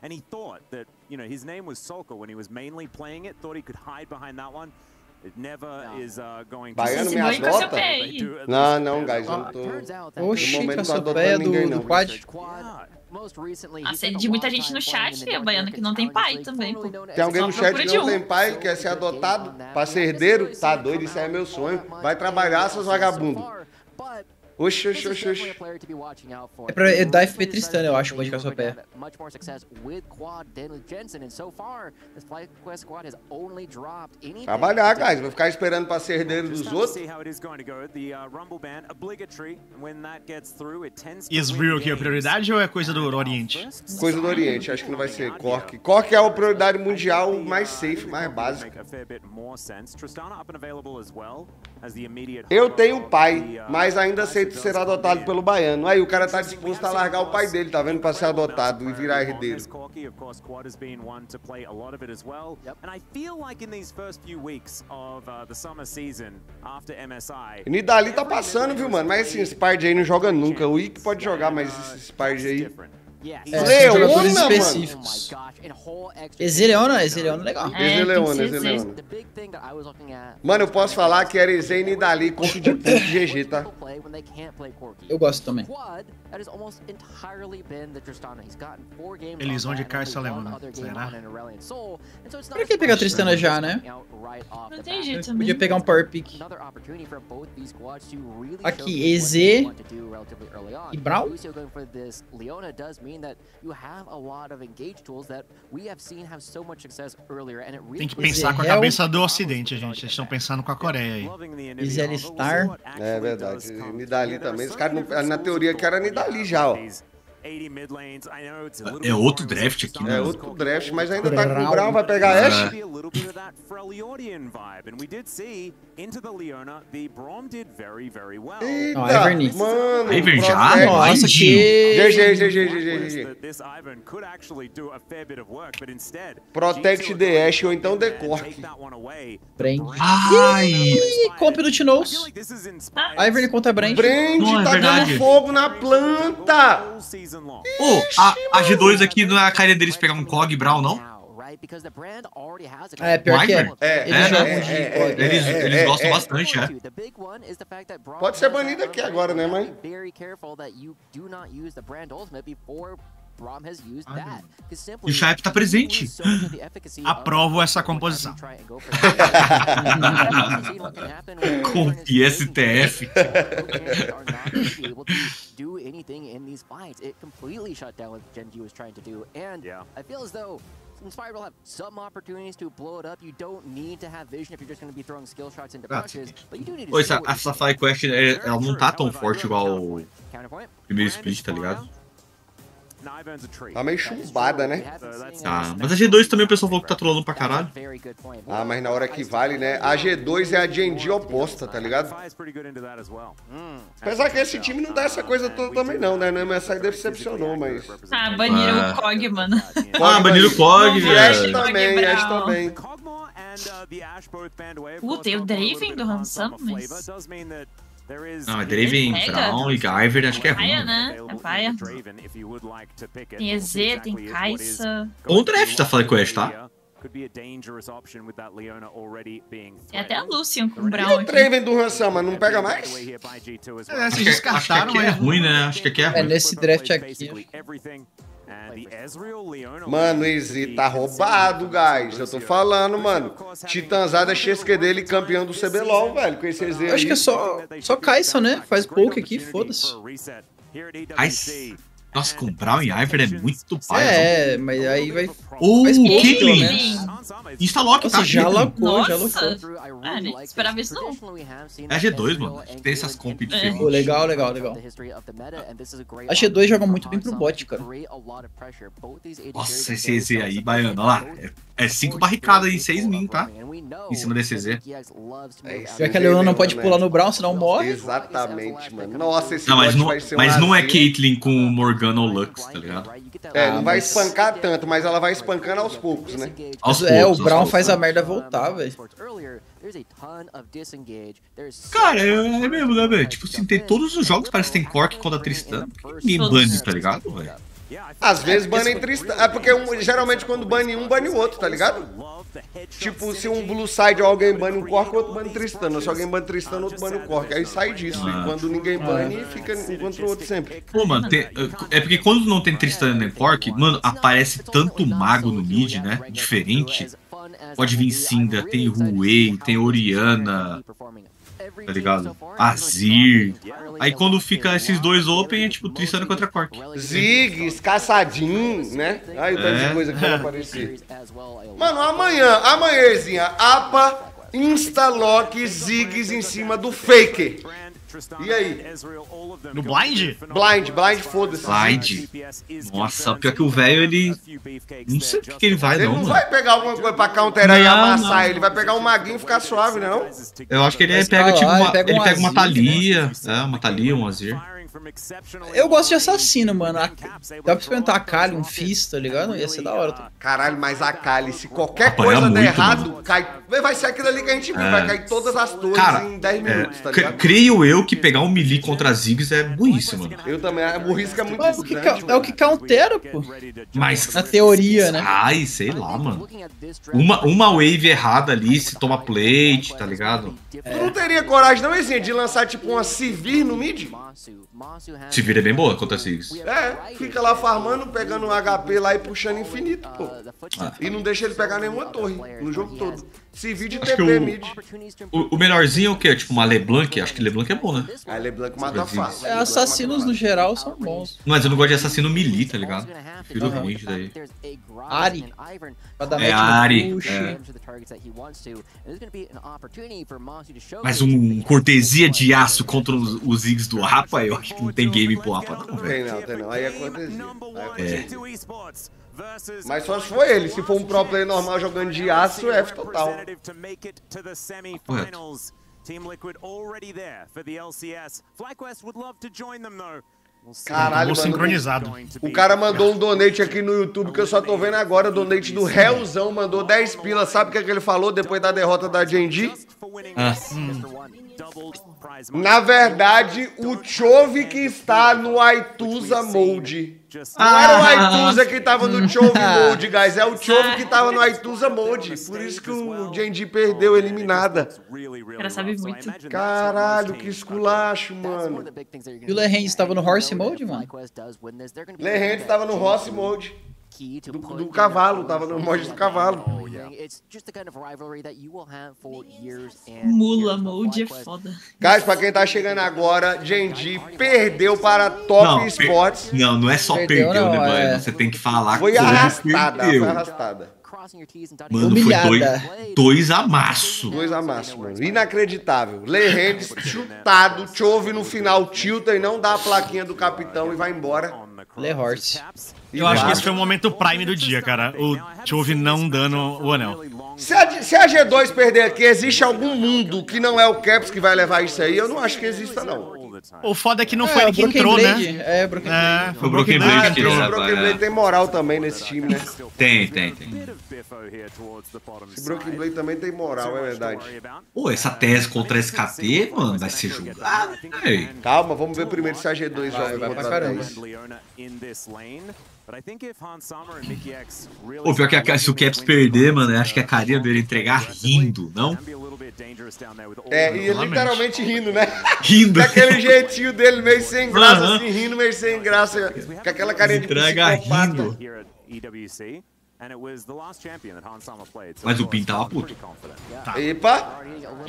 and he thought that, you know, his name was Solka when he was mainly playing it, thought he could hide behind that one. It never is going to... Baiano me adota? Não, não, guys, eu não tô... Oxi, no momento não tô Cassiopeia adotando ninguém, do não. quad. De muita gente no chat, Baiano, que não tem pai também, pô. Tem alguém no Só chat procura que de não um. tem pai, quer ser adotado, pra ser herdeiro? Tá doido, isso aí é meu sonho. Vai trabalhar, seus vagabundos. Oxi, oxi, oxi, oxi. É pra dar FP Tristana, eu acho, o de Cassiopeia. Trabalhar, guys. Vou ficar esperando pra ser herdeiro dos outros. Israel aqui é a prioridade ou é coisa do Oriente? Coisa do Oriente, acho que não vai ser Cork. Cork é a prioridade mundial mais safe, mais básica. Eu tenho pai, mas ainda aceito ser adotado pelo baiano. Aí o cara tá disposto a largar o pai dele, tá vendo? Pra ser adotado e virar herdeiro. E Nidali tá passando, viu, mano? Mas assim, esse Spard aí não joga nunca. O Ick pode jogar, mas esse Spard aí... É, são jogadores Leona, específicos. Exeleona é legal. Exeleona. Mano, eu posso falar que era Eze e Nidali contra de ponto GG, tá? Eu gosto também. Eles vão de Caixa Leona, será? Pra que pegar a Tristana já, né? Não tem jeito Podia também. pegar um Power Pick. Aqui, EZ e Brawl? Tem que pensar com a cabeça do Ocidente, gente. Eles estão pensando com a Coreia aí. Isel Star. É verdade. Nidali também. Os caras, na teoria, que era Nidali já, ó. É outro draft aqui, né? É outro draft, mas ainda tá com o Brown, vai pegar a Ashe. Eita, Ó, Ivern. mano. Ivern já? Protect. Nossa, que... GG. Protect the Ashe ou então the Cork. Brand. Ai! Ih, comp do Tinoz. Ivern contra Brand. Brand Não, é tá verdade. dando fogo na planta. Ô, a G2 aqui não é a cara deles pegar um Cog Brawl, não? É, pior que é. Wyvern? Eles jogam de... Eles gostam bastante, é. Pode ser banido aqui agora, né, mãe? E o Shaip tá presente. Aprovo essa composição. Com STF. do anything in these fights. It completely shut down what Gen G was trying to do, and I feel as though Inspired will have some opportunities to blow it up. You don't need to have vision if you're just going to be throwing skill shots into brushes, but you do need to... Pô, essa Fly Quest, ela não tá tão forte igual o primeiro split, tá ligado? Tá meio chumbada, né? Tá, mas a G2 também o pessoal falou que tá trollando pra caralho. Ah, mas na hora que vale, né? A G2 é a Gen G oposta, tá ligado? Apesar que esse time não dá essa coisa toda também não, né? No MSI decepcionou, mas... Ah, baniram o Cog, mano. Ah, baniram o Cog, E Ashe velho. também, Ashe também. Puta, e o Draven do Hansan, mas... Não, é Draven, Brown e Ivern, acho que é Paia, ruim. né? É paia. Tem EZ, tem Kai'Sa. Bom draft da Fly Quest, tá? Tem até a Lucian com o E Brown o aqui. Draven do Hansama, não pega mais? É, Acho se que descartaram, aqui é mas... ruim, né? Acho que aqui é É, ruim. nesse draft aqui. Mano, o Easy tá roubado, guys. Eu tô falando, mano. Titanzada Chesque dele, campeão do CBLOL, velho. Com esse EZ aí. Acho que é só Kai'Sa, né? Faz poke aqui, foda-se. Nossa, com Brown e Ivern é muito pai. É, mas aí vai... Ô, faz pouco, pelo Caitlyn! menos. Insta-lock, tá? Nossa, já Caitlyn. locou, já Nossa! locou. Ah, nem esperava isso não. É a G2, mano. Tem essas comp diferentes. Pô, legal. A G2 joga muito bem pro bot, cara. Nossa, esse EZ aí, baiano, olha lá. É 5 barricadas em 6 min, tá? Em cima desse EZ. Já que a Leona não pode pular no Brown, senão morre. Exatamente, mano. Nossa, esse Não, bot vai ser um mas não é AZ. Caitlyn com Morgana ou Lux, tá ligado? É, não vai espancar tanto, mas ela vai espancando aos poucos, né? Aos É, o poucos, Brown aos faz a poucos. merda voltar, velho. Cara, é mesmo, né, velho? Tipo assim, tem todos os jogos parece que tem Cork contra Tristan. Por que ninguém bane, tá ligado, velho? Às vezes banem Tristana. É porque geralmente quando bane um, bane o outro, tá ligado? Tipo, se um Blue Side ou alguém bane um Cork, o outro bane Tristana. Se alguém bane Tristana, o outro bane o Cork. Aí sai disso. E quando ninguém bane, fica um contra o outro sempre. Pô, mano, é porque quando não tem Tristana nem Cork, mano, aparece tanto mago no mid, né? Diferente. Pode vir Syndra, tem Ruei, tem Orianna, tá ligado? Azir. Aí quando fica esses dois open, é tipo Tristana contra Cork. Ziggs, Caçadinho, né? Aí o tanto de coisa que vai aparecer. Mano, amanhãzinha, APA, Instalock, Ziggs em cima do Faker. E aí? No Blind? Blind, foda-se. Blind. Nossa, pior que o velho, ele... Não sei o que ele vai, ele não, não mano. vai pegar alguma coisa pra counterar e amassar, ele vai pegar um maguinho e ficar suave, né, não? Eu acho que ele pega, tipo, ele pega uma Thalia, uma Thalia, um Azir. Eu gosto de assassino, mano. Dá pra experimentar a Kali, um Fizz, tá ligado? Ia ser da hora. Caralho, mas a Kali, se qualquer coisa der errado, cai... Vai ser aquilo ali que a gente viu, vai cair todas as torres em 10 minutos, tá ligado? Creio eu que pegar um melee contra Ziggs é burrice, mano. Eu também, o risco é muito grande. É o que countera, pô. Mas... Na teoria, né? Ai, sei lá, mano. Uma wave errada ali, se toma plate, tá ligado? Tu não teria coragem, não, Ezinha, de lançar tipo uma Sivir no mid? Sivir é bem boa contra Ziggs. Fica lá farmando, pegando um HP lá e puxando infinito, pô. E não deixa ele pegar nenhuma torre no jogo todo. Sivir de TP mid. O melhorzinho é o quê? Tipo uma LeBlanc? Acho que LeBlanc é bom, né? A LeBlanc mata fácil. Assassinos no geral são bons. Mas eu não gosto de assassino melee, tá ligado? Prefiro o range daí. Ari. Ari. Mas um cortesia de aço contra os Ziggs do APA, eu acho que não tem game pro APA, não, velho. Tem não. Aí é cortesia. Mas só se for ele. Se for um pro player normal jogando de aço, é F total. Caralho, mano, sincronizado. O cara mandou um donate aqui no YouTube que eu só tô vendo agora. O donate do Hellzão mandou 10 pilas. Sabe o que é que ele falou depois da derrota da Genji? Na verdade, o Chove que está no Aituza Mode. Não era o Aituza que tava no Chove Mode, guys. É o Chove que tava no Aituza Mode. Por isso que o Genji perdeu, eliminada. O cara sabe muito. Caralho, que esculacho, mano. E o Lehend estava no Horse Mode, mano? Lehend estava no Horse Mode. Do cavalo, tava no mod do cavalo. Mula Mode é foda. Guys, pra quem tá chegando agora, Genji perdeu para Top Sports. Não é só perdeu, né, mano? Você tem que falar. Foi arrastada, foi arrastada. Mano, humilhada. Foi dois amassos. Mano. Inacreditável. Lehend chutado, Chove no final, tilta e não dá a plaquinha do capitão e vai embora. Lehorse. Eu acho que esse foi o momento prime do dia, cara. O Chove não dando o anel. Se a G2 perder aqui, existe algum mundo que não é o Caps que vai levar isso aí? Eu não acho que exista, não. O foda é que não foi ele que entrou, né? Broken Blade. Foi o Broken Blade que entrou. O Broken Blade tem moral também nesse time, né? Tem. Esse Broken Blade também tem moral, é verdade. Pô, essa tese contra a SKT, mano, vai ser julgada, velho. Calma, vamos ver primeiro se a G2 vai pra caramba. Pô, pior que se o Caps perder, mano, eu acho que a carinha dele entregar rindo, não? E literalmente rindo, né? Rindo. Daquele jeitinho dele, meio sem graça, assim, rindo, meio sem graça. Com aquela carinha de psicopata. Rindo. Mas o Pin tava puto. Epa!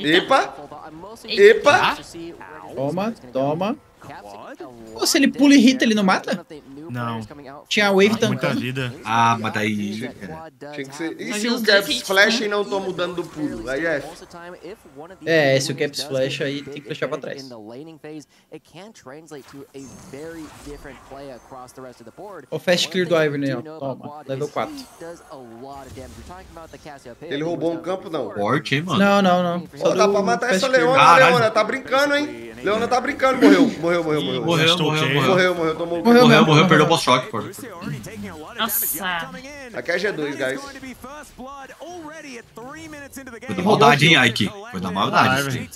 Toma. Pô, se ele pula e hita, ele não mata? Não. Tinha a wave Muita tancando. vida. Mas daí... Tinha que ser... E se o Caps flash e não tô mudando do pulo? Aí é... Se o Caps flash aí tem que flashar pra trás. O fast clear do Ivern aí, ó. Toma, level 4. Ele roubou um campo, não? Forte, hein, mano? Não. Ó, dá pra matar essa Leona, Leona. Tá brincando, hein? Leona tá brincando. Morreu. Morreu, perdeu o boss-shock, pô. Nossa. Aqui é G2, guys. Foi da maldade, hein, Ike? Foi da maldade.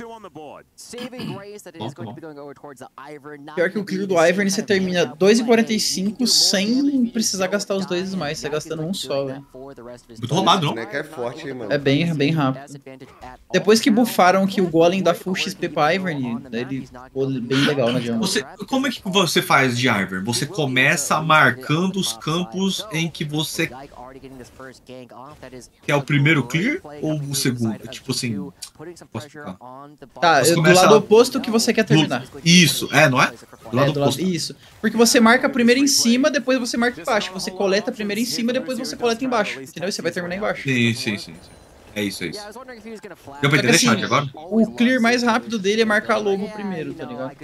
Pior que o clear do Ivern, você termina 2,45 sem precisar gastar os 2 mais. Você gastando um só, velho. Muito roubado, não? O boneco é forte, hein, mano. É bem rápido. Depois que buffaram que o Golem dá full XP pra Ivern, ele ficou bem legal na jungle. Como é que você faz de Ivern? Você começa marcando os campos em que você... Que é o primeiro clear ou o segundo? Tipo assim... Tá, do lado oposto que você quer terminar. Isso, não é? Do lado oposto. Isso. Porque você marca primeiro em cima, depois você marca embaixo. Você coleta primeiro em cima, depois você coleta embaixo. Entendeu? E você vai terminar embaixo. Sim. É isso. Deu pra entender, chat, agora? O clear mais rápido dele é marcar lobo primeiro, tá ligado?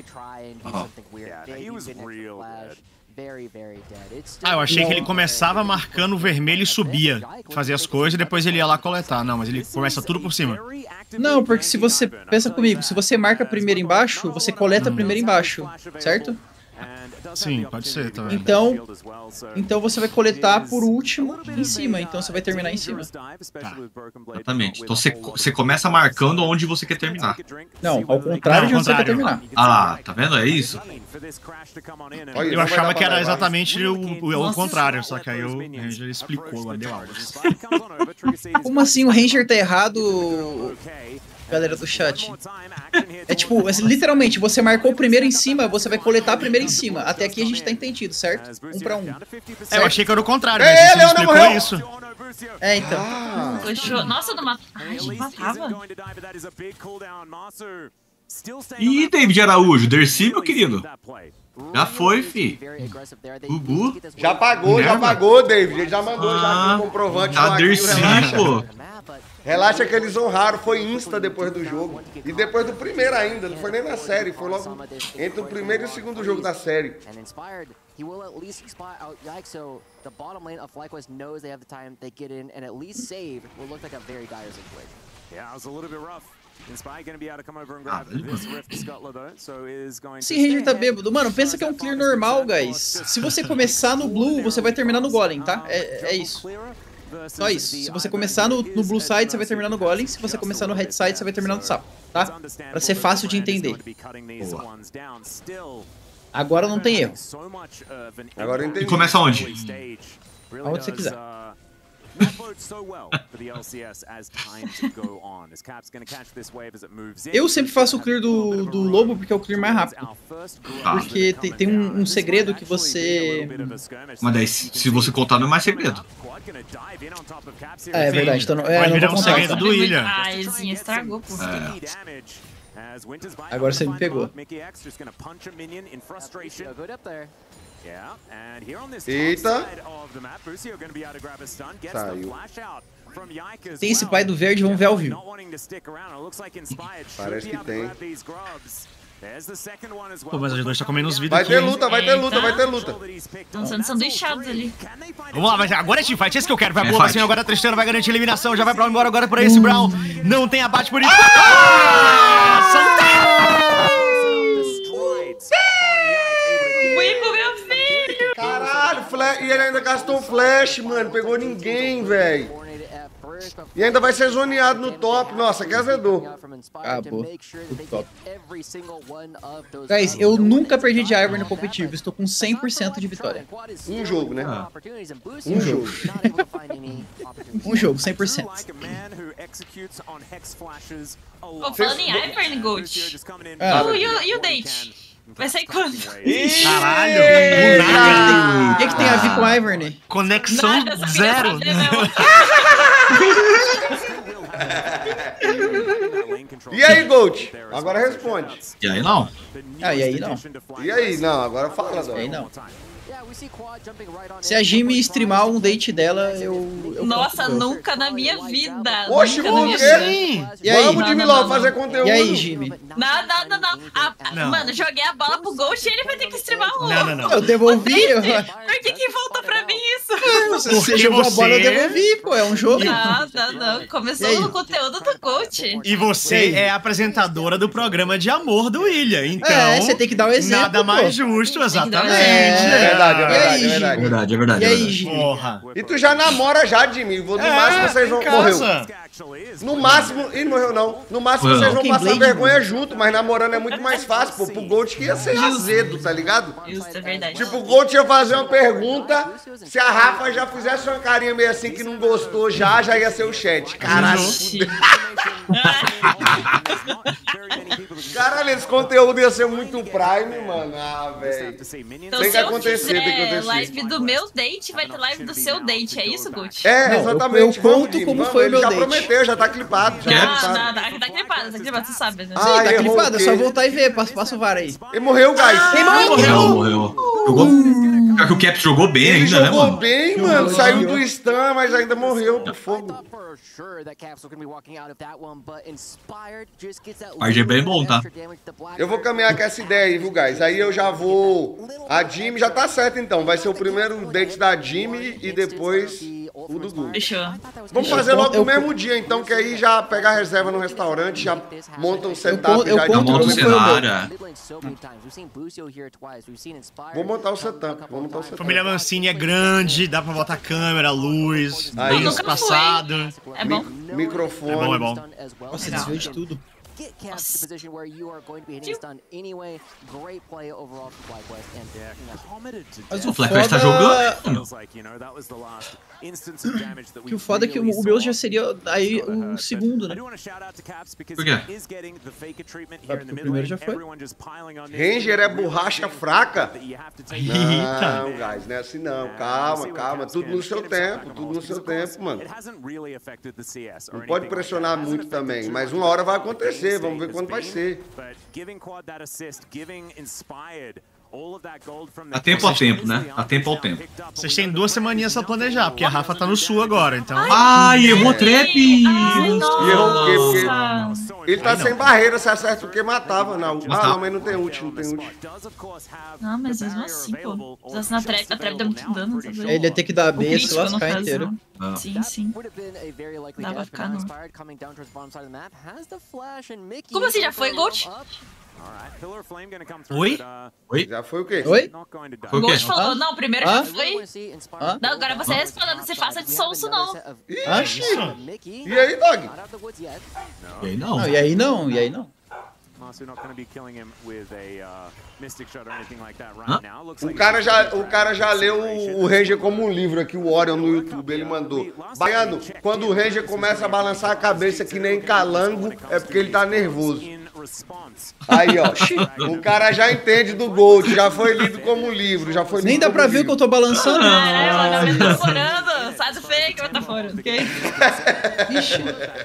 Eu achei que ele começava marcando o vermelho e subia. Fazia as coisas e depois ele ia lá coletar. Não, mas ele começa tudo por cima. Não, porque se você... Pensa comigo, se você marca primeiro embaixo, você coleta primeiro embaixo, certo? Sim, pode ser também. Então você vai coletar por último em cima, então você vai terminar em cima. Tá. Exatamente. Então você começa marcando onde você quer terminar. Não, ao contrário de onde você quer terminar. Ah lá, tá vendo? É isso? Eu achava que era exatamente o contrário, só que aí o Ranger explicou lá, deu aula. Como assim o Ranger tá errado, galera do chat? É tipo, literalmente, você marcou primeiro em cima, você vai coletar primeiro em cima. Até aqui a gente tá entendido, certo? 1 pra 1. Eu achei que era o contrário, mas você explicou morreu. Isso. Então. Nossa, do mata. Ai, gente, matava. Ih, David Araújo, Dercy, meu querido. Já foi, fi. Gugu. Já pagou, David. Ele já mandou já aqui o comprovante. Já Dercy, pô. Relaxa que eles honraram, foi insta depois do jogo. E depois do primeiro ainda, não foi nem na série, foi logo entre o primeiro e o segundo jogo da série. He will at least spot out Yike, so the bottom lane of FlyQuest knows they have the time, they get in, and at least save will look like a very dire situation. Yeah, it was a little bit rough. Inspire gonna be able to come over and grab this Rift Scuttler though, so is going to... Esse Ranger tá bêbado. Mano, pensa que é um clear normal, guys. Se você começar no Blue, você vai terminar no Golem, tá? É isso. Só isso. Se você começar no Blue Side, você vai terminar no Golem. Se você começar no Red Side, você vai terminar no Sapo, tá? Pra ser fácil de entender. Boa. Agora não tem erro. Agora eu entendi. E começa onde? Aonde você quiser. Eu sempre faço o clear do lobo porque é o clear mais rápido. Porque tem um segredo que você... Mas daí, se você contar, não é mais segredo. É verdade, então vai virar um segredo do Ilha. A Ezinha estragou, pô. Agora você me pegou. Eita. Saiu. Tem esse pai do verde, vamos ver ao vivo. Parece que tem. Pô, mas a G2 tá comendo uns vídeos Vai aqui. ter luta, vai ter luta, vai ter luta. Estão sendo sanduichados ali. Vamos lá, mas agora é teamfight, esse que eu quero. Vai boa, assim, agora a Tristana vai garantir a eliminação. Já vai pra embora agora por esse Brown. Não tem abate por isso. Wipo, meu filho! Caralho, e ele ainda gastou um flash, mano. Pegou ninguém, velho. E ainda vai ser zoneado no top. Nossa, que azedou. Acabou. Tudo top. Guys, eu nunca perdi de Ivern no competitivo. Estou com 100% de vitória. Um jogo, né? Um jogo. Um jogo, 100%. Ô, falando em Ivern, Gold. E o date? Vai sair quando? Caralho! O que tem a ver com Ivern? Conexão zero. E aí, Gold? Agora responde. E aí não? Ah, e aí não? E aí? Não, agora fala, Dó. E aí não? Se a Jimmy streamar um date dela, eu Nossa, nunca na minha vida. Oxe, Nunca na minha por quê? vida. E aí? Vamos, Jimmy Love, fazer conteúdo. E aí, Jimmy? Não. Não. Mano, joguei a bola pro Ghost e ele vai ter que streamar o Não. Eu devolvi. Por que voltou pra mim isso? Você jogou a bola, eu devolvi, pô. É um jogo. Não. Começou no conteúdo do Ghost. E você é a apresentadora do programa de amor do William, então... Você tem que dar o exemplo, Nada mais pô. justo, exatamente. É verdade, é E aí, verdade. É verdade. E aí, Jimmy? Porra. E tu já namora já, Jimmy. No máximo vocês vão... Morreu. No máximo... Ih, morreu não. No máximo vocês vão passar Blade, vergonha junto, mas namorando é muito mais fácil, pô. Pro Gold que ia ser azedo, tá ligado? Isso é verdade. Tipo, o Gold ia fazer uma pergunta, se a Rafa já fizesse uma carinha meio assim que não gostou já ia ser o chat. Caralho. Caralho, esse conteúdo ia ser muito prime, mano. Ah, velho. Então, Tem se que eu acontecer, tem que fizer acontecer. live do meu date, vai ter live do seu date. É isso, Gucci? É, Não, exatamente. eu conto Jimmy, como vamos, foi o ele meu já date. prometeu, já tá clipado. Já Não, tá clipado, você sabe, né? Ah, Sim, tá errou clipado, o é só quê? voltar e ver. Passa o VAR aí. Ele morreu, guys. Morreu. Pior que o Caps jogou bem Ele ainda, né, jogou mano? bem, mano. Saiu do stun, mas ainda morreu pro fogo. O RGB é bom, tá? Eu vou caminhar com essa ideia aí, viu, guys? Aí eu já vou... A Jimmy já tá certa, então. Vai ser o primeiro date da Jimmy e depois o do Gu. Fechou. Vamos fazer logo no mesmo dia, então, que aí já pega a reserva no restaurante, já monta um setup. Eu já conto Monta o como foi o meu. cenário. Vou montar o setup. Vou montar o setup. Família Mancini é grande, dá pra botar câmera, luz, Aí, bem ó. espaçado. É bom? Microfone. É bom. Nossa, desviou de tudo. Get cast to the position where you are going to be hitting stun anyway. Great play overall from FlyQuest. And Mas O FlyQuest tá jogando. Que o foda é que o meu já seria aí o segundo, né? Por quê? O primeiro já foi. Ranger é borracha fraca? Eita. Não, guys, não é assim não. Calma. Tudo no seu tempo, mano. Não pode pressionar muito também, mas uma hora vai acontecer. Vamos ver quando vai ser. Há tempo ao tempo, né? Há tempo ao tempo. Vocês têm 2 semaninhas pra planejar, porque a Rafa tá no sul agora, então... Ai, errou a trap! E errou o quê? Porque ele tá sem barreira, se acerta o que matava. Não. Ah, não, mas não tem ult, não tem ult. Não, mas mesmo assim, pô. A trap dá muito dano, tá vendo? Ele ia ter que dar O B e se crítico, no lascar caso, inteiro. né? Sim. Dá pra ficar, não. Como assim, já foi Gold? Oi? Já foi o quê? Oi? Foi o quê? Gold falou, não, primeiro já foi. Hã? Não, agora você respondendo, não se faça de sonso, não. Ixi! E aí, Dog? E aí não. Não, e aí não, e aí não. O cara já leu o Ranger como um livro aqui, o Orion no YouTube, ele mandou. Baiano, quando o Ranger começa a balançar a cabeça que nem calango, é porque ele tá nervoso. Aí, ó, o cara já entende do Gold, já foi lido como livro, já foi lido Nem dá como pra ver o que livro. eu tô balançando. Caramba, tá metaforando. Sai do fake, metaforando, ok? Ixi.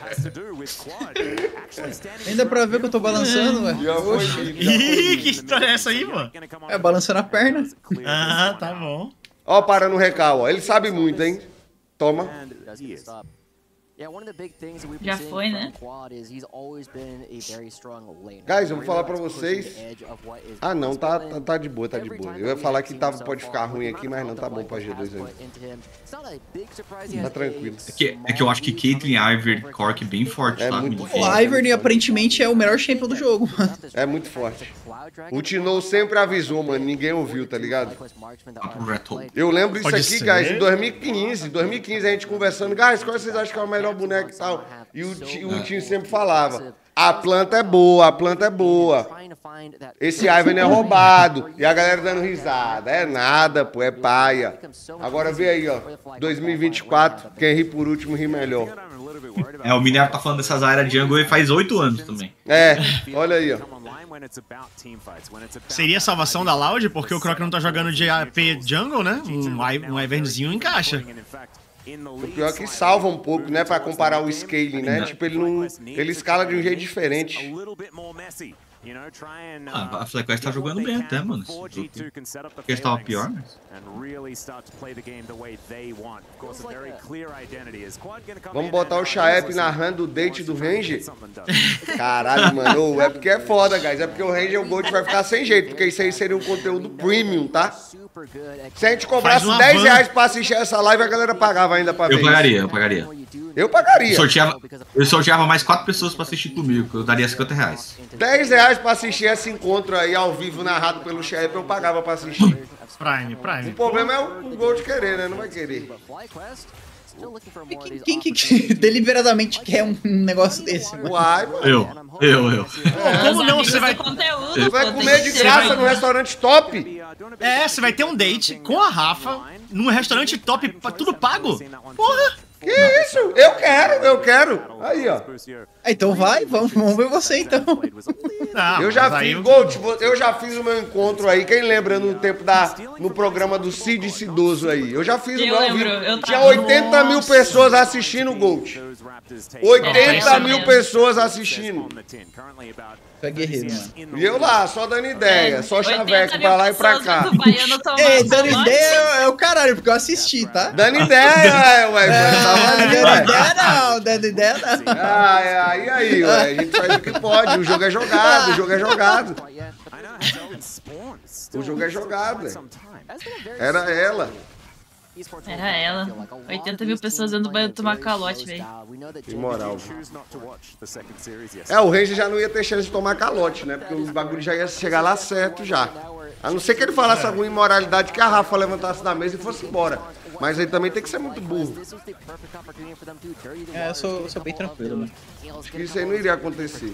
Nem dá pra ver o que eu tô balançando, ué. Já foi lido, já foi Ih, lido. que história é essa aí, mano? É, balançando a perna. Ah, tá bom. Ó, parando o recal, ó, ele sabe muito, hein? Toma. Já foi, né? Guys, eu vou falar pra vocês. Ah, não, tá de boa, tá de boa. Eu ia falar que pode ficar ruim aqui, mas não, tá bom pra G2 aí. Tá tranquilo. É que eu acho que Caitlyn, Ivern, Cork bem forte, É tá? muito Me forte. O Ivern aparentemente é o melhor champion do jogo, mano. É muito forte. O Tino sempre avisou, mano, ninguém ouviu, tá ligado? Eu lembro isso Pode aqui, ser. guys, em 2015 a gente conversando, guys, qual vocês acham que é o melhor boneco e tal? E o Tim sempre falava, a planta é boa. Esse Ivern é roubado. E a galera dando risada. É nada, pô, é paia. Agora vê aí, ó, 2024, quem ri por último ri melhor. É, o Minerva tá falando dessas áreas de jungle faz 8 anos também. É, olha aí, ó. Seria a salvação da Loud, porque o Croc não tá jogando de AP jungle, né? Um Ivernzinho encaixa. O pior é que salva um pouco, né, pra comparar o scaling, né? Tipo, ele escala de um jeito diferente. A FlyQuest tá jogando bem até, mano. Porque eles estavam pior, mas... Vamos botar o Chaep narrando o date do Ranger? Caralho, mano. É porque é foda, guys. É porque o Ranger, o Gold vai ficar sem jeito. Porque isso aí seria um conteúdo premium, tá? Se a gente cobrasse 10 reais pra assistir essa live, a galera pagava ainda pra ver. Eu pagaria. Eu pagaria. Eu sorteava mais 4 pessoas pra assistir comigo. Eu daria 50 reais. 10 reais pra assistir esse encontro aí ao vivo, narrado pelo Chaep, eu pagava pra assistir. Prime. O problema é o Gold querer, né? Não vai querer. Quem que deliberadamente quer um negócio desse? Uai, mano. Eu. Como não? Você vai... Você vai comer de graça no restaurante top? Você vai ter um date com a Rafa num restaurante top, tudo pago? Porra! Que isso? Eu quero. Aí, ó. Então vai, vamos ver você então. Não, eu já fiz, Gold, eu já fiz o meu encontro aí. Quem lembra no tempo no programa do Cid Cidoso aí? Eu já fiz o meu ao vivo. Tinha 80 mil pessoas assistindo o Gold. 80 mil pessoas assistindo. Tu é guerreiro, mano. E eu lá, só dando ideia, só chaveco pra lá e pra cá. Ei, dando ideia é o caralho, porque eu assisti, tá? Dando ideia, ué. Dando ideia não. Aí, ué, a gente faz o que pode. O jogo é jogado, o jogo é jogado. O jogo é jogado, Era ela. Era ela. 80 mil pessoas dentro do banho tomar calote, velho. Que moral. O Ranger já não ia ter chance de tomar calote, né? Porque o bagulho já ia chegar lá certo já. A não ser que ele falasse alguma imoralidade que a Rafa levantasse da mesa e fosse embora. Mas aí também tem que ser muito burro. Eu sou bem tranquilo, mano. Acho que isso aí não iria acontecer.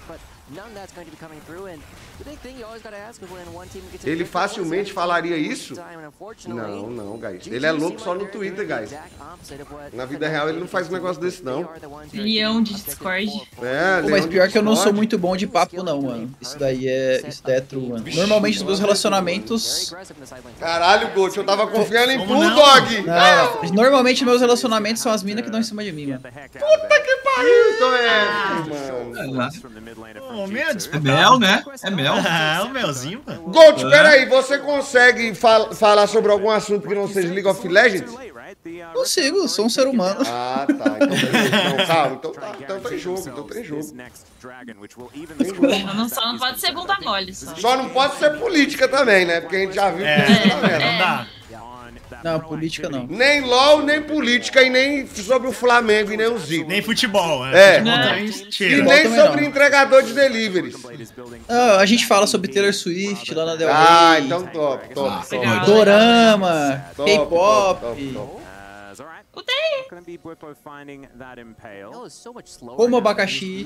Ele facilmente falaria isso? Não, guys. Ele é louco só no Twitter, guys. Na vida real ele não faz um negócio desse, não. Leão de Discord. Mas pior que eu não sou muito bom de papo, não, mano. Isso daí é true, mano. Normalmente os meus relacionamentos... Caralho, Gold, eu tava confiando em tu, Dog. Não. Normalmente meus relacionamentos são as minas que dão em cima de mim, mano. Puta que pariu, então mano. É mel, né? É mel. É um melzinho, mano. Gold, peraí, você consegue falar sobre algum assunto que não seja League of Legends? Consigo, sou um ser humano. Ah, tá. Então, calma. Então tem jogo. Só não pode ser bunda mole. Só não pode ser política também, né? Porque a gente já viu que isso tá vendo. Não dá. Não, política não. Nem LOL, nem política, e nem sobre o Flamengo, e nem o Zico. Nem futebol, né? E nem sobre entregador de deliveries. A gente fala sobre Taylor Swift lá na Del Rey. Então top. Dorama, K-pop. Como abacaxi.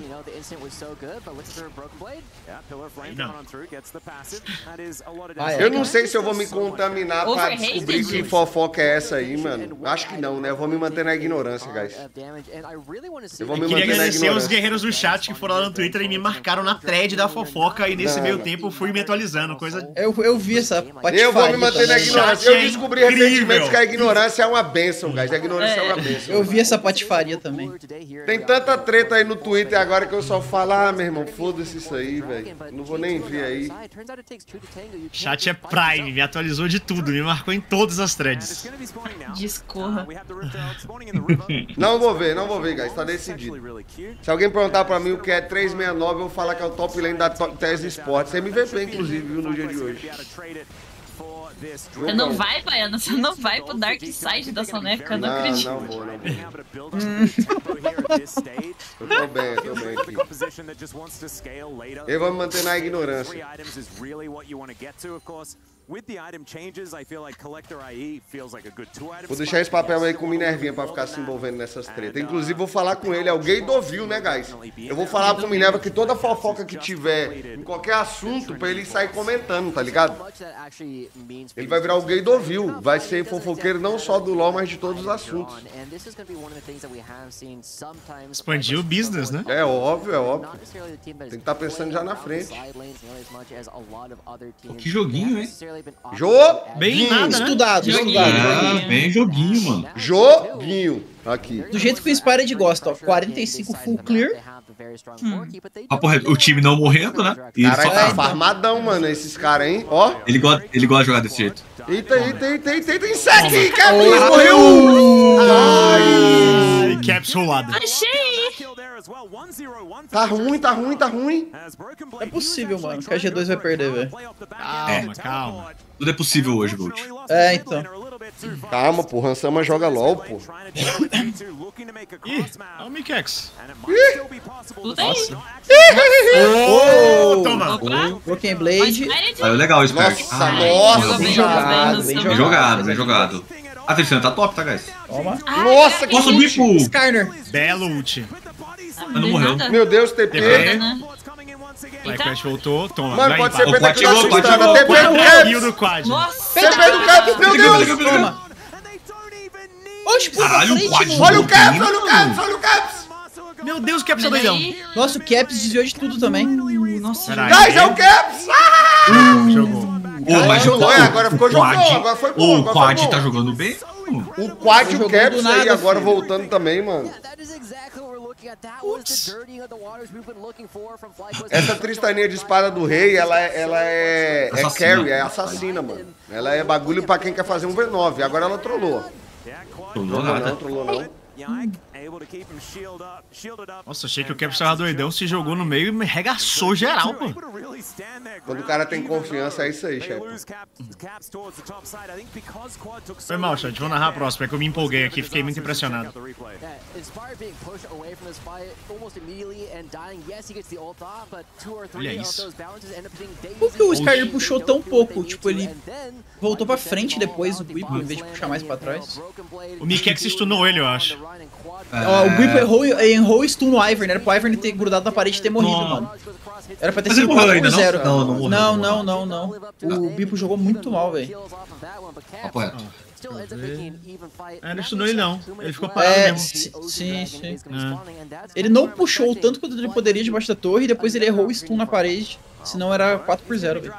Eu não sei se eu vou me contaminar pra descobrir que fofoca é essa aí, mano. Acho que não, né? Eu vou me manter na ignorância, guys. Eu vou me manter na ignorância. Queria agradecer os guerreiros do chat que foram lá no Twitter e me marcaram na thread da fofoca e nesse meio tempo eu fui me atualizando. Eu vi essa patifaria. Eu vou me manter na ignorância. Eu descobri recentemente que a ignorância é uma bênção, guys. A ignorância é uma bênção. Eu vi essa patifaria também. Tem tanta treta aí no Twitter agora que eu só falo, meu irmão, foda-se isso aí, velho. Não vou nem ver aí. Chat é Prime, me atualizou de tudo, me marcou em todas as threads. Discorra. Não vou ver, guys, tá decidido. Se alguém perguntar pra mim o que é 369, eu vou falar que é o top lane da TES Sports. MVP, inclusive, viu, no dia de hoje. Você não vai, Baiano? Você não vai pro Dark Side da soneca? Não acredito. Não vou. Eu tô bem aqui. Eu vou me manter na ignorância. Vou deixar esse papel aí com o Minervinha pra ficar se envolvendo nessas tretas. Inclusive, vou falar com ele, é o gay do Vil, né, guys? Eu vou falar pro Minerva que toda fofoca que tiver em qualquer assunto, pra ele sair comentando, tá ligado? Ele vai virar o gay do Vil. Vai ser fofoqueiro não só do LoL, mas de todos os assuntos. Expandir o business, né? É óbvio. Tem que estar pensando já na frente. Que joguinho, hein? Bem nada, né? Estudado. Bem joguinho, mano. Joguinho. Aqui. Do jeito que o Inspired gosta, ó. 45 full clear. O time não morrendo, né? E Caralho, só tá farmadão, mano, esses caras, hein? Ó. Ele gosta de jogar desse jeito. Eita, insect, Capriz, morreu! Ai, Caps rolada. Achei! Tá ruim. É possível, mano, que a G2 vai perder, velho. Calma. Tudo é possível hoje, Gold. É, então. Calma, pô, Hansama joga LOL, pô. Ih, olha o Mikex. Tudo aí. Toma. Broken Blade. Saiu legal o Spert. Nossa, bem jogado. Bem jogado. A Tristana tá top, tá, guys? Toma. Nossa, que Nossa, o Bipo! Skarner. Belo ult. Não morreu. Meu Deus, TP. Flyquest voltou, toma. Mano, vai pode embora. ser pena que chegou, nós o Quad assustamos. chegou. TP do Kill do Caps. Quad. Nossa! TP do Caps, meu Deus. Toma. Oxe, pô, Caralho, frente, o Quad mano. Olha o Caps. Meu Deus, o Caps é doidão. Nossa, o Caps desviou de tudo também. Nossa, Peraí. Guys, é o Caps. Jogou. Mas jogou, agora ficou jogando, agora foi bom, O agora Quad foi bom. tá jogando bem? O Quad e o Jogou Caps do nada, aí, agora filho. voltando também, mano. Essa Tristaninha de espada do rei, ela é Assassina. carry, é assassina, mano. Ela é bagulho pra quem quer fazer um V9. Agora ela trollou. Trollou nada. Trollou não. Nossa, achei que o Caps tava doidão, se jogou no meio e me regaçou geral, pô. Quando o cara tem confiança, é isso aí, chefe. Foi mal, chat. Vou narrar a próxima, é que eu me empolguei aqui, fiquei muito impressionado. Olha isso. Por que o Skarner puxou tão pouco? Tipo, ele voltou pra frente depois do Whip, em vez de puxar mais pra trás. O Mikex stunou ele, eu acho. Ó, o Whip errou o stun no Ivern, era pro Ivern ter grudado na parede e ter morrido, mano. Era pra ter Mas sido ele morreu ainda, 4x0. não? Não. O Bipo jogou muito mal, velho. Papo reto. Ele stunou ele não, ele ficou parado mesmo. Sim. Ele não puxou o tanto quanto ele poderia debaixo da torre e depois ele errou o stun na parede. Senão era 4x0, velho.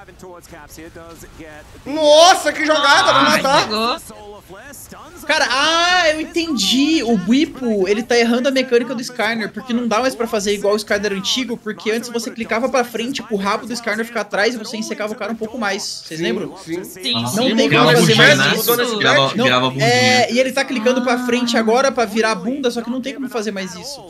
Nossa, que jogada, vai matar. Pegou. Cara, eu entendi. O Whippo, ele tá errando a mecânica do Skarner, porque não dá mais pra fazer igual o Skarner antigo, porque antes você clicava pra frente pro rabo do Skarner ficar atrás e você ensecava o cara um pouco mais. Vocês lembram? Sim. Sim, Não sim. tem como Virava fazer bundinha, mais né? isso. Virava bundinha. E ele tá clicando pra frente agora pra virar a bunda, só que não tem como fazer mais isso.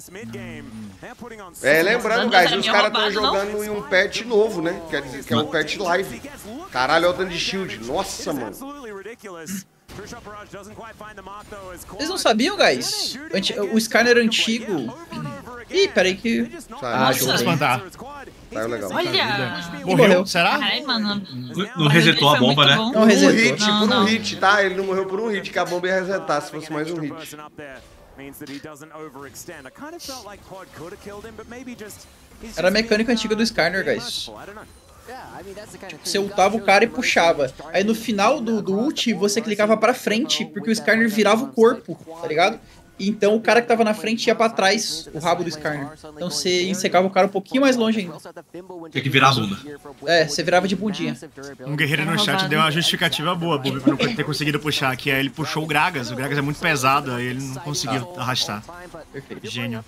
Lembrando, guys, os caras estão roubado, jogando em um patch novo, né? Quer dizer, que é um patch live. Caralho, olha o tanto de shield. Nossa, mano. Vocês não sabiam, guys? O Skarner antigo... Ih, peraí que... Vou espantar. Saiu legal. Olha. Morreu? Será? Ai, mano. Não resetou a bomba, né? Não Por um resetou. hit, por um Não. hit, tá? Ele não morreu por um hit, que a bomba ia resetar se fosse mais um hit. Era a mecânica antiga do Skarner, guys. Você ultava o cara e puxava. Aí no final do ult, você clicava pra frente, porque o Skarner virava o corpo, tá ligado? Então o cara que tava na frente ia pra trás, o rabo do Skarner. Então você ensecava o cara um pouquinho mais longe ainda. Tem que virar a bunda. Você virava de bundinha. Um guerreiro no chat deu uma justificativa boa, Bubi, pra não ter conseguido puxar, que aí ele puxou o Gragas é muito pesado, aí ele não conseguiu arrastar. Gênio.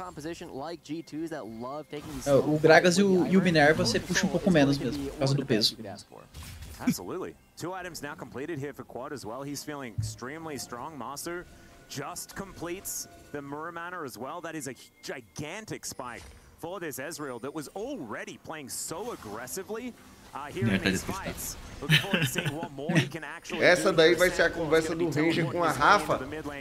O Gragas e o Minerva você puxa um pouco menos mesmo, por causa do peso. Absolutely. 2 items now completed here for Quad as well. He's feeling extremely strong. Master just completes the Muramana as well. That is a gigantic spike for this Ezreal that was already playing so aggressively here in these fights. Looking forward to seeing what more he can actually do. Essa daí vai ser a conversa do Ranger com a Rafa.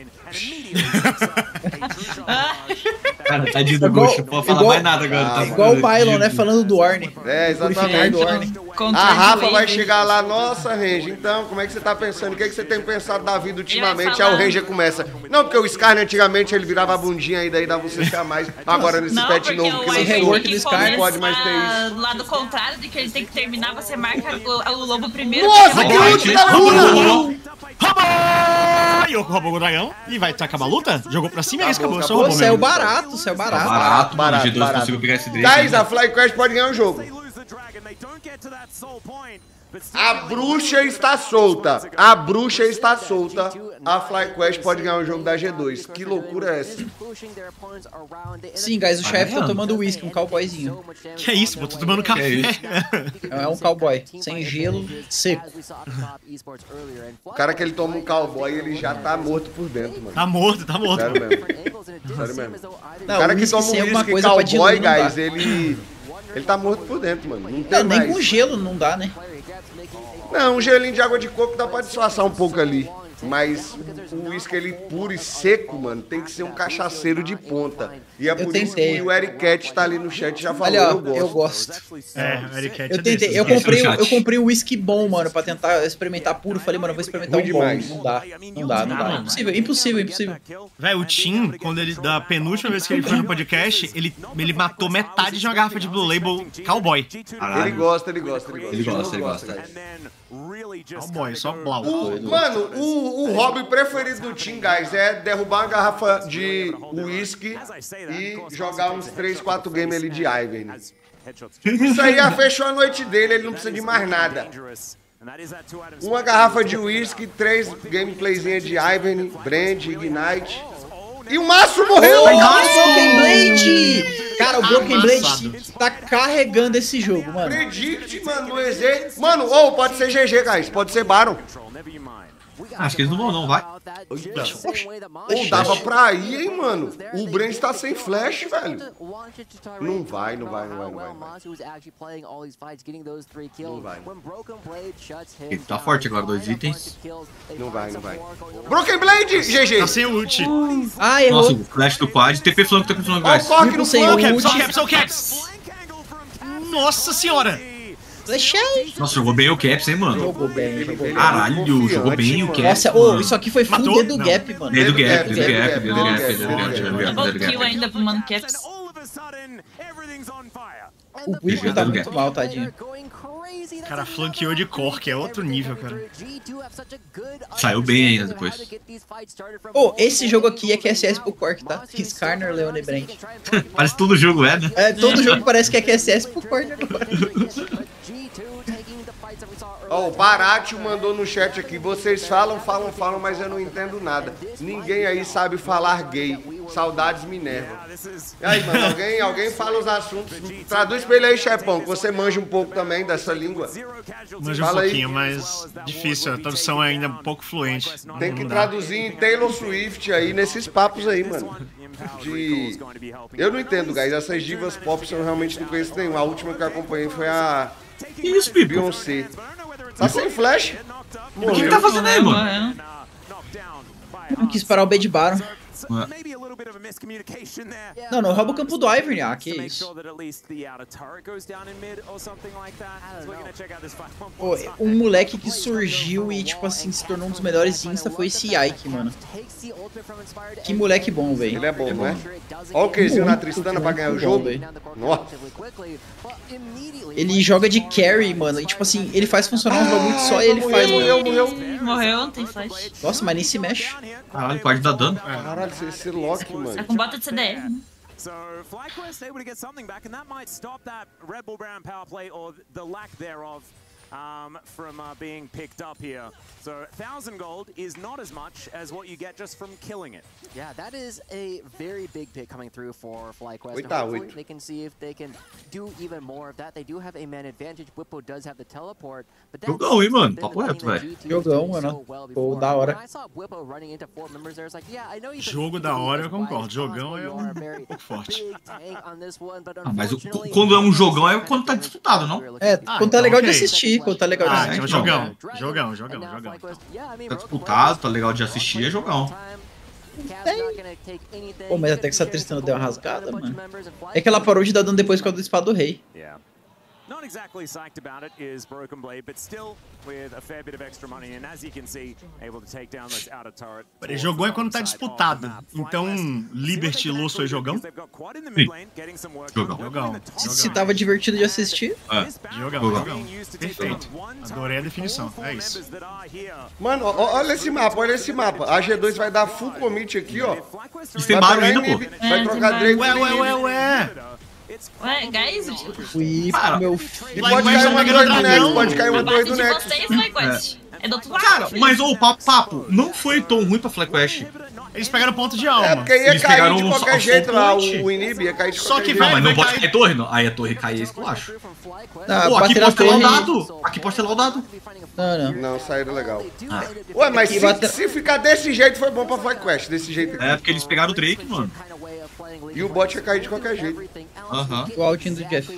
Cara, tadinho do Ghost, não pode falar mais nada agora. Tá Igual o Mylon, né? Falando do Ornn. Exatamente. Do Ornn. A Rafa vai chegar lá, nossa, Ranger, então, como é que você tá pensando? O que, é que você tem pensado da vida ultimamente? Aí o Ranger começa. Não, porque o Skarner antigamente ele virava a bundinha e daí dava você ficar mais. Agora nesse Não, patch porque novo que o lançou, rework do Skarner não pode mais ter isso. Do lado contrário de que ele tem que terminar, você marca o lobo primeiro. Nossa, porque que vai- ult da Luna! Yoko roubou o dragão e vai acabar a luta? Jogou pra cima e acabou, só Pô, roubou saiu mesmo. barato, saiu barato. Barato, mano. Barato. G2 conseguiu pegar esse Drake. Guys, a FlyQuest pode ganhar o jogo. A bruxa está solta. A bruxa está solta. A FlyQuest pode ganhar um jogo da G2. Que loucura é essa? Sim, guys, o chefe tá tomando whisky, um cowboyzinho. Que é isso, pô? Tô tomando café. É um cowboy, sem gelo, seco. O cara que ele toma um cowboy, ele já tá morto por dentro, mano. Tá morto, tá morto. Sério mesmo. Sério mesmo. Não, O cara que toma um whisky cowboy, guys, ele tá morto por dentro, mano. Não tem nem mais. com gelo não dá, né? Não, um gelinho de água de coco dá pra disfarçar um pouco ali. Mas o uísque ele puro e seco, mano, tem que ser um cachaceiro de ponta. E é por isso que o Eric Cat tá ali no chat já falou, olha, eu gosto. O Eric Cat eu tentei, desses, eu comprei um whisky bom, mano, pra tentar experimentar puro. Falei, mano, eu vou experimentar um bom. Não dá. Impossível. Velho, o Tim, quando ele, da penúltima vez que ele foi no podcast, ele matou metade de uma garrafa de Blue Label Cowboy. Ele gosta. Cowboy, só blau. Mano, o hobby preferido do Tim, guys, é derrubar uma garrafa de uísque e jogar uns 3, 4 games ali de Ivern. Isso aí já fechou a noite dele, ele não precisa de mais nada. Uma garrafa de uísque, 3 gameplayzinhas de Ivern, Brand, Ignite. E o Márcio morreu! Broken Blade! Cara, o Broken Blade tá carregando esse jogo, mano. Predict, mano, no EZ. Mano, pode ser GG, guys, pode ser Baron. Acho que eles não vão, não, vai. Ou dava pra ir, hein, mano. O Brand tá sem flash, velho. Não vai. Ele tá forte agora, 2 itens. Não vai. Broken Blade, GG. Tá sem ult. Errou. Nossa, o flash do quad. TP flanco, guys. Olha o cork no flanco. Só caps. Nossa senhora. Nossa, jogou bem o Caps, hein, mano? Jogou bem. Caralho, jogou bem o Caps. Nossa, isso aqui foi full dedo gap, mano. Dedo gap. Double kill ainda pro Mano Caps. O Quick tá muito mal, tadinho. Cara, flanqueou de cork, é outro nível, cara. Saiu bem ainda depois. Esse jogo aqui é QSS pro Cork, tá? Skarner, Leone Brand. Parece todo jogo, né? Todo jogo parece que é QSS pro Cork agora. O Baratio mandou no chat aqui. Vocês falam, mas eu não entendo nada. Ninguém aí sabe falar gay. Saudades Minerva. E aí, mano, alguém fala os assuntos. Traduz pra ele aí, chefão, que você manja um pouco também dessa língua. Manja um pouquinho, mas difícil. A tradução é ainda um pouco fluente. Tem que traduzir em Taylor Swift aí, nesses papos aí, mano. Eu não entendo, guys. Essas divas pop eu realmente não conheço nenhuma. A última que eu acompanhei foi a Beyoncé. Tá sem flash? O que tá fazendo aí, mano? Não quis parar o B de Baron. Não rouba o campo do Ivern, que isso. Um moleque que surgiu e, tipo assim, se tornou um dos melhores insta foi esse Ike, mano. Que moleque bom, velho. Ele é bom, não é? Olha o Qzinho na Tristana pra ganhar o jogo. Nossa. Ele joga de carry, mano. E, tipo assim, ele faz funcionar um bagulho que só ele faz, mano. Morreu, não tem flash. Nossa, mas nem se mexe. Caralho, pode dar dano. Caralho, esse Loki, mano. Tá com bota de CDR. So FlyQuest able to get something back, and that might stop that Red Bull Brown power play or the lack thereof from being picked up here. So 1,000 gold is not as much as what you get just from killing it. Yeah, that is a very big pick coming through for FlyQuest. Hopefully they can see if they can do even more of that. They do have a man advantage. Whippo does have the teleport, but that's jogão, hein, mano? Papo reto, velho. Jogão, mano. Pô, da hora. Jogo da hora, eu concordo. Jogão é um pouco forte. Mas quando é um jogão é quando tá disputado, não? Quando tá legal de assistir. Quando tá legal de assistir. Jogão. Tá disputado, tá legal de assistir, é jogão. Pô, mas até que essa Tristana deu uma rasgada, mano. É que ela parou de dar dano depois com a do espada do rei. Not exactly psyched about it is Broken Blade, but still with a fair bit of extra money, and as you can see, able to take down this outer turret. Peraí, jogão é quando tá disputado. Então, Liberty Losso é jogão? Jogão. Se tava divertido de assistir. Jogão. Perfeito. Adorei a definição. É isso. Mano, olha esse mapa. A G2 vai dar full commit aqui, ó. Eles tem Baron ainda, pô. Vai trocar Drake. Ué. Ué, guys, Fui pro meu filho. E pode cair uma torre do Nexus, pode cair uma a torre base do de Nexus. vocês, FlyQuest. É do outro lado. Cara, mas o papo não foi tão ruim pra FlyQuest. Eles pegaram ponto de alma. É, porque ia Eles cair pegaram de um qualquer só jeito lá, point. o Inib ia cair de Só qualquer que, jeito. Não, velho, mas não vai pode cair- cair torre, não. Aí a torre cair, é isso que eu acho. Não, Pô, aqui bater na pode ter torre. laudado. Aqui pode ter laudado. Não. Não, saíram legal. Ah. Ué, mas Aqui bate- se ficar desse jeito, foi bom pra FlyQuest, desse jeito aqui. É, porque eles pegaram o Drake, mano. E o bot ia cair de qualquer jeito. Aham. O altinho do Jeff.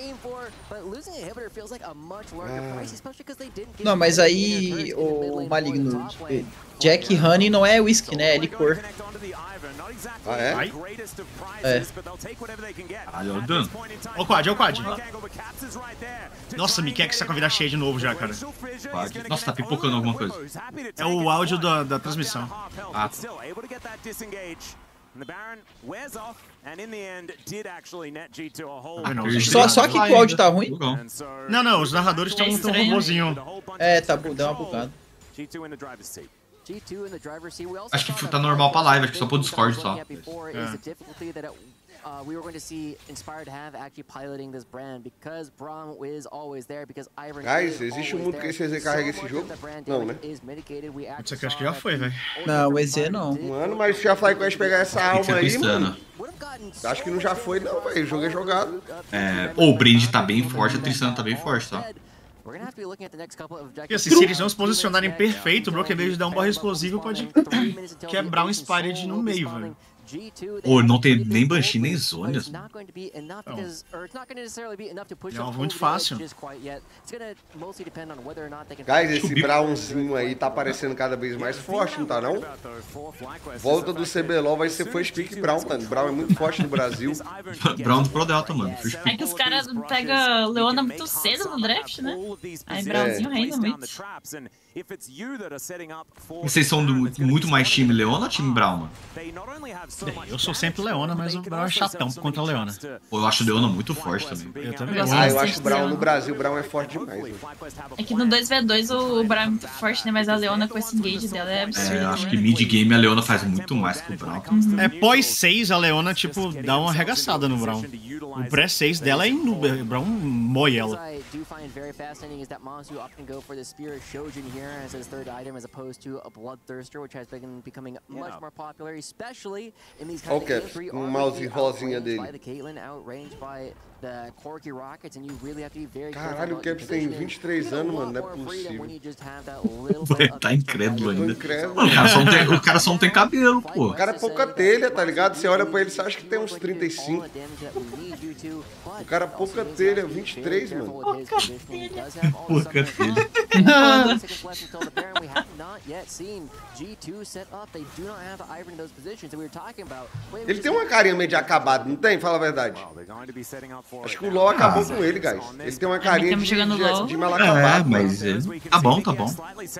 Não, mas aí, o Maligno, Jack Honey não é whisky, né? É licor. Ah, é? Ai. É. Olha o dano. Ó o quad, ó o quad. Nossa, me quer que você com a vida cheia de novo já, cara. Quad. Nossa, tá pipocando alguma coisa. É o áudio da transmissão. Ah. Ah, não. Só que o áudio tá ruim? Bugão. Não, os narradores tinham um estranho. robozinho. É, tá, deu uma bugada. Acho que tá normal pra live, acho que só pro Discord só. We were going to see Inspired have actually piloting this brand because Braum is always there because Ivern Guys, is existe um always mundo que there. esse EZ carrega So esse much jogo? of the brand Não, damage né? is mitigated. We Isso actually aqui acho que saw já foi, velho. Não, o EZ não. Mano, mas se a FlyQuest pegar essa Tem que alma ser aí, cristana. mano, acho que não já foi não, velho. O jogo é jogado. É, o Brand tá bem forte, a Tristana tá bem forte, tá? We're gonna have to be looking at the next couple of E objectives. assim, se eles não se posicionarem perfeito, o Broken Age dá um barra explosivo e pode quebrar um Inspired no meio, velho. Pô, não tem nem Banshee, nem Zonias. É um alvo muito fácil. Guys, esse Brownzinho aí tá parecendo cada vez mais forte, não tá não? Volta do CBLOL vai ser First Pick Brown, mano. Brown é muito forte no Brasil. Brown do Pro Delta, mano. First É pick. que os caras pegam Leona muito cedo no draft, né? Aí Brownzinho rende muito. Vocês são muito mais time Leona ou time Brown, mano? Eu sou sempre Leona, mas o Brown é chatão contra a Leona. Pô, eu acho o Leona muito forte também. Eu também. Eu gosto Ah, eu bastante acho do Brown Leona. no Brasil, Brown é forte demais, velho. É que no 2v2 o Brown é muito forte, né? Mas a Leona com esse engage dela é absurdo. É, acho que mid game a Leona faz muito mais que o Brown. É pós 6, a Leona, tipo, dá uma arregaçada no Brown. O pré-6 dela é indo, o Brown moe ela. I do find very fascinating is that Monsu opting to go for the Spear Shojin here as his third item as opposed to a Bloodthirster, which has been becoming much more popular, especially in these kind of Okay, game 3 mouse rosinha outranged dele. by the Caitlyn, outranged by the Corki Rockets, and you really have to be very Caralho, o careful Caps about tem your 23 positioning. anos, mano, não é You get a lot more freedom possível. when you just have that little bit of Tá incrédulo Tô ainda. incrédulo. Mano, o cara só não tem cabelo, pô. O cara é pouca telha, tá ligado? Você olha pra ele, você acha que tem uns 35. O cara é pouca telha, 23, mano. Pouca telha. Ele tem uma carinha meio de acabado, não tem? Fala a verdade. Acho que o LoL acabou com ele, guys. Ele tem uma carinha Estamos jogando LoL. de mal É, acabado. mas tá bom, tá bom.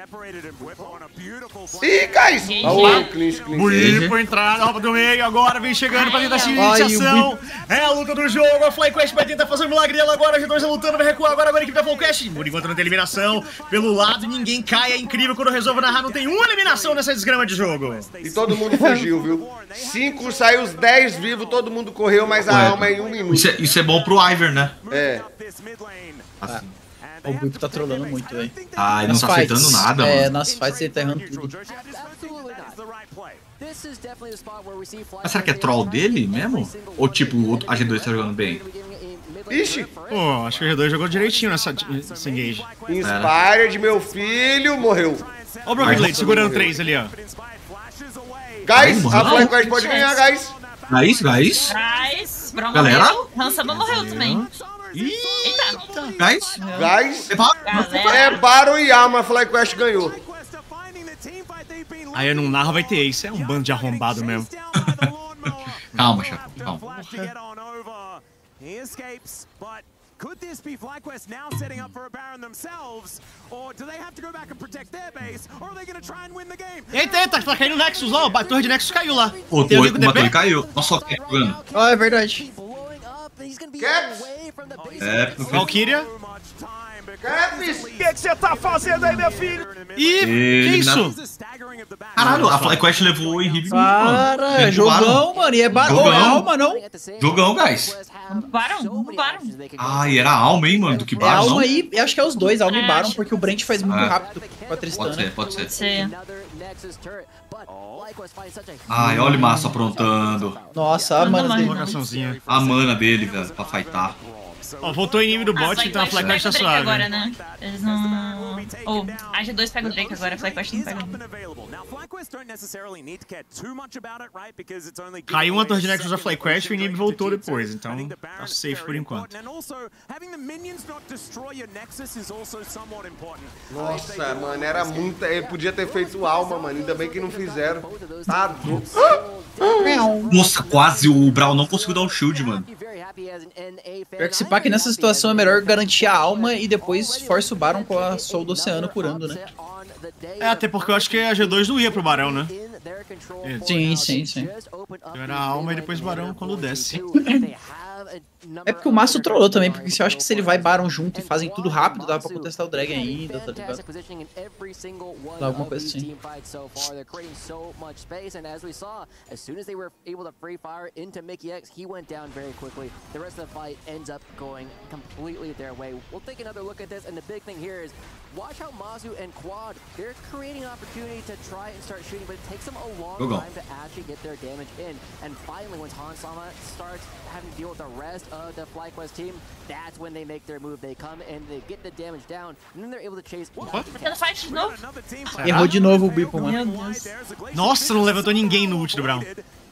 Ih, guys! Olha o Clean. Bonito pra entrar na roupa do meio, agora vem chegando pra tentar essa Ai, iniciação. É a luta do jogo, a FlyQuest vai tentar fazer o milagre dela agora, a G2 lutando, vai recuar agora a equipe da FlyQuest. Por enquanto não tem eliminação, pelo lado ninguém cai, é incrível quando eu resolvo narrar, não tem uma eliminação nessa desgrama de jogo. E todo mundo fugiu, viu? 5 saiu, os 10 vivos, todo mundo correu, mas a Ué, alma é em 1 minuto. Isso é bom pro Ivern, né? É. Assim. O Buipo tá trolando muito, velho. Ah, ele não tá acertando nada, É, mano. nas fights ele tá errando tudo. Mas será que é troll dele mesmo? Ou tipo, a G2 tá jogando bem? Ixi, Pô, acho que o G2 jogou direitinho nessa engage. Inspired, meu filho, morreu. Ó o Broken Blade segurando 3 ali, ó. Guys, a Não. FlyQuest pode ganhar, guys. Guys? Mas Brown Galera? morreu, Hansama morreu também. Eita, Guys? Guys, galera. é Baron e Alma, a FlyQuest ganhou. Aí eu não narro, vai ter Ace, é um bando de arrombado mesmo. Calma, chato, calma. He escapes, but could this be FlyQuest now setting up for a Baron themselves? Or do they have to go back and protect their base? Or are they going to try and win the game? Eita, tá caindo o Nexus, ó, a torre de Nexus caiu lá. Pô, Tem alguém com uma torre DP? caiu. Nossa, que jogando. Ah, é verdade. Caps? É, Valkyria. Caps! O que você tá fazendo aí, meu filho? Ih, que isso? Caralho, a FlyQuest levou o Henrique. Para, jogão, mano. E é Jogão. alma, não? Jogão, guys. Baron. Ah, e era a alma, hein, mano, do que É Baron. alma aí, eu acho que é os dois, alma e Baron, porque o Brent faz muito rápido com a Tristana. Pode ser. Sim. Ai, olha o Massa aprontando. Nossa, a mana dele. Colocaçãozinha. A mana dele, velho, pra fightar. Ó, voltou o inimigo do bot, então a FlyQuest tá suave. Agora, né? Eles não... Ou, a G2 pega o Drake agora, a FlyQuest não pega o Drake. Caiu uma torre de Nexus da FlyQuest e o inimigo voltou depois, então tá safe por enquanto. Nossa, mano, era muito... Ele podia ter feito alma, mano. Ainda bem que não fizeram. Tá doido. Nossa, quase o Brawl não conseguiu dar um shield, mano. Pior que se pá que nessa situação é melhor garantir a alma e depois força o Baron com a Soul do Oceano curando, né? É, até porque eu acho que a G2 não ia pro Barão, né? Sim. Era a alma e depois o Barão quando desce. É porque o Mastro trollou também, porque eu acho que se ele vai Baron junto e fazem tudo rápido, dá pra contestar o Dragon ainda, tá ligado? Dá alguma coisa assim. Watch how Mazu and Quad, they're creating an opportunity to try and start shooting, but it takes them a long time to actually get their damage in. And finally, when Hansama starts having to deal with the rest of the FlyQuest team, that's when they make their move. They come and they get the damage down, and then they're able to chase. Ela fight de novo? Errou de novo o Bipo, mano. Meu Deus. Nossa, não levantou ninguém no ult do Brown.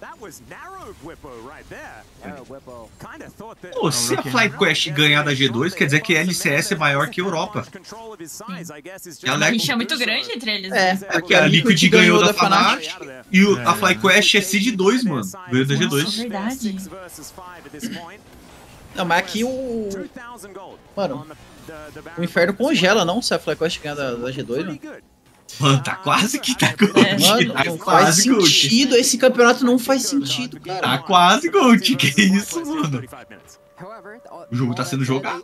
Pô, se a FlyQuest ganhar da G2, quer dizer que a LCS é maior que a Europa. A rixa é muito grande entre eles. É, Porque a Liquid ganhou da Fnatic e a FlyQuest é Seed 2, mano. Ganhou da G2. Nossa, verdade. Não, mas aqui o... Mano, o inferno congela, não? Se a FlyQuest ganhar da G2, mano. Mano, tá quase que tá gold. Mano, Tá não faz quase gold. sentido. Esse campeonato não faz sentido, cara. Tá quase gold. Que isso, mano? O jogo tá sendo jogado,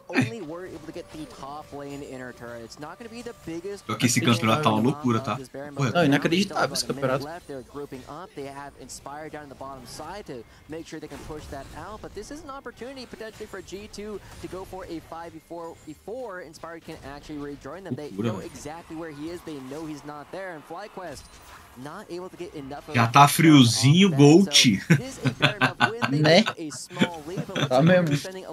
Só que esse campeonato tá uma loucura, tá? Não, inacreditável esse campeonato. Já tá friozinho, Gold. Né? Tá mesmo.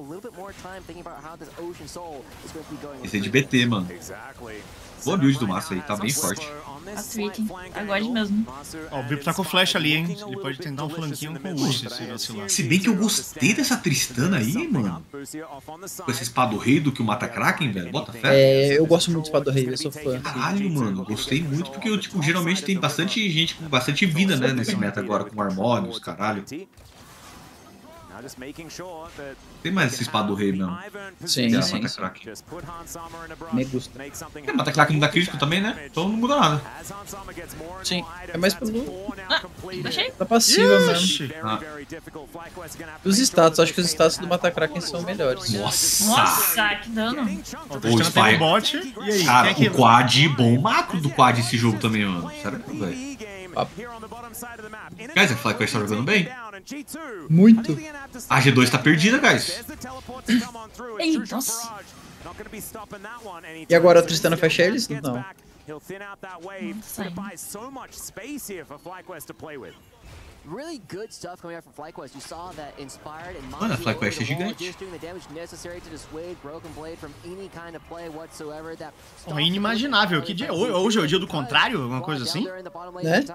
Esse é de BT, mano. Boa build do Massa aí, tá bem forte. A Trick, agora mesmo. Ó, o Bipo tá com flash ali, hein? Ele pode tentar um flanquinho com o ult se vacilar. Se bem que eu gostei dessa Tristana aí, mano. Com esse espada rei do que o Mata Kraken, velho. Bota fé. É, eu gosto muito do Espada do Rei, eu sou fã. Caralho, mano. Gostei muito porque, eu, tipo, geralmente tem bastante gente com bastante vida, né, nesse meta agora, com Harmonious, caralho. Tem mais esse espada do rei, não. Sim, Que é a sim. Mata Kraken. Me gusta. É, Mata Kraken não dá crítico também, né? Então não muda nada. Sim, é mais pelo... Achei. Da passiva mesmo. Ixi. Ah. Os status, acho que os status do Matakraken são melhores. Nossa! Nossa, que dano. Ó, o Tristana tem Spy. um bot. E aí, Cara, quem é o que... quad, bom macro do quad esse jogo também, mano. Sério, velho. Guys, a FlyQuest tá jogando bem. Muito. A G2 tá perdida, guys. Ei, nossa. E agora a Tristana fecha eles? Não. Really good stuff coming out from FlyQuest. You saw that Inspired and Mano, a FlyQuest é gigante. just doing the damage necessary to dissuade Broken Blade from any kind of play whatsoever. That Ó, inimaginável. Que dia? Hoje é o dia do contrário? Alguma coisa assim? Né?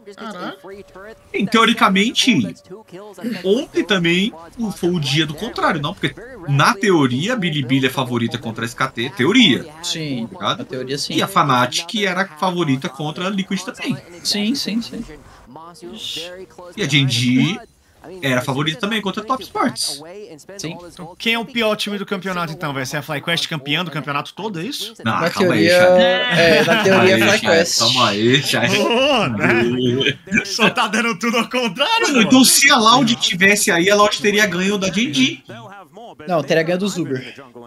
Teoricamente, ontem também foi o dia do contrário, não? Porque, na teoria, a Bilibili é favorita contra a SKT. Teoria. Sim, Ligado? na teoria sim. E a Fnatic era favorita contra a Liquid também. Sim, sim, sim. E a Genji era favorita também contra a Top Sports. Sim. Quem é o pior time do campeonato, então? Vai ser a FlyQuest campeã do campeonato todo, é isso? Não, Na calma aí, teoria, Chay. na teoria Calma aí, Chay. FlyQuest. Calma aí, Chay. Ô, né? Só tá dando tudo ao contrário, Mano, mano. então se a Loud tivesse aí, a Loud teria ganho da Genji. Não, teria ganho do Zuber.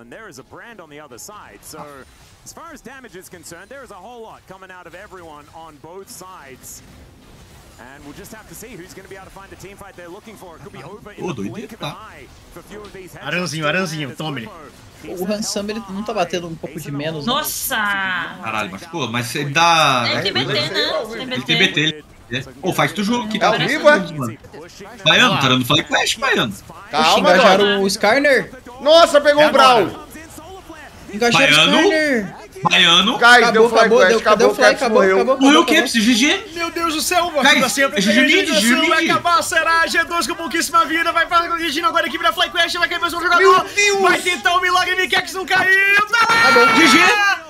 As far as damage is concerned, there is a whole lot coming out of everyone on both sides. And we'll just have to see who's going to be able to find the team fight they're looking for. It could be over in the blink of an eye for a few of these headshots. Aranzinho, tome. O Hansam, ele não tá batendo um pouco de menos. Nossa! Caralho, mas pô, mas ele dá... Ele tem BT, né? Ele tem BT. Pô, faz do jogo que É ao vivo, é? Baiano, tá dando Fly Quest, Baiano. Calma, engajaram Dog. o Skarner. Nossa, pegou o Brawl. Engajaram o Skarner. Baiano. Guys, deu Fly Quest, acabou, o Caps morreu. Morreu o Caps, GG. Meu Deus do céu, Guys, GG vai acabar, será? G2 com pouquíssima vida, vai corrigindo agora a equipe da FlyQuest, vai cair mais um jogador. Meu Deus! Vai tentar o milagre, Mikex não caiu, tá lá! Acabou. GG.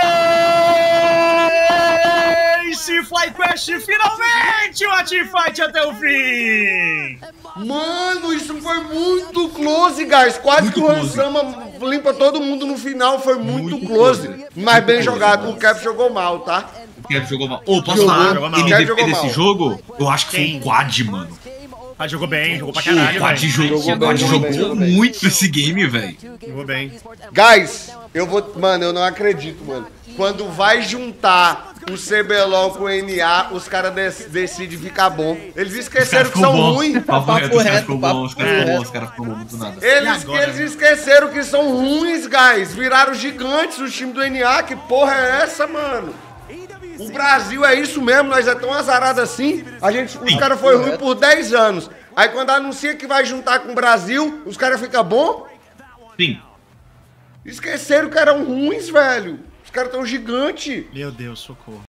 Esse FlyQuest finalmente uma teamfight até o fim! Mano, isso foi muito close, guys. Quase Muito que o Hansama limpa todo mundo no final. Foi muito close. Mas bem jogado. O Cap jogou mal, tá? O Cap jogou mal. Ô, posso falar? jogou mal. MVP Jogou desse mal. jogo, eu acho que foi o Quad, mano. Ah, jogou bem, jogou pra caralho, O Quad velho. jogou muito esse game, velho. Jogou bem. Guys, eu vou... Mano, eu não acredito, mano. Quando vai juntar o CBLOL com o NA, os caras decidem ficar bom. Eles esqueceram que são ruins. Papo reto, os caras ficou bom, os caras ficou bom, reto. os caras ficou bom, muito nada. Eles esqueceram que são ruins, guys. Viraram gigantes o time do NA. Que porra é essa, mano? O Brasil é isso mesmo, nós é tão azarado assim. Os caras foram ruins por 10 anos. Aí quando anuncia que vai juntar com o Brasil, os caras ficam bom. Sim. Esqueceram que eram ruins, velho. Os caras tão gigantes. Meu Deus, socorro.